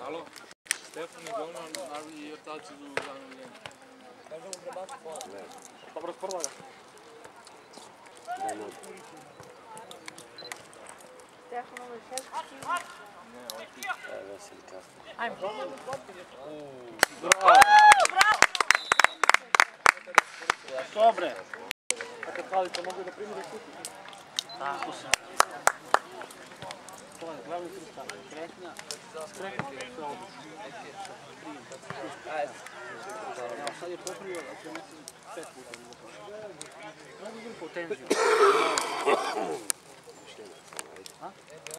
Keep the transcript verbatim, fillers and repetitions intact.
Alo? Stefan i Golan i ortaci su zanovljeni. Možemo prebaciti pola. Dobro, sprva ga. Stefan, ovo je šest. Ne, ovo je ti. Evo si kasno. Ajmo. Bravo! Bravo! Dobre. A kad Halica mogu da primire šuti. Tako se. Pogledaj, glavni tri stane. Kretnja, skreknja, sve obuš. Ajde. Evo, sad je popravio, ako mislim, pet puta bilo prošlo. Možda idem po tenziju.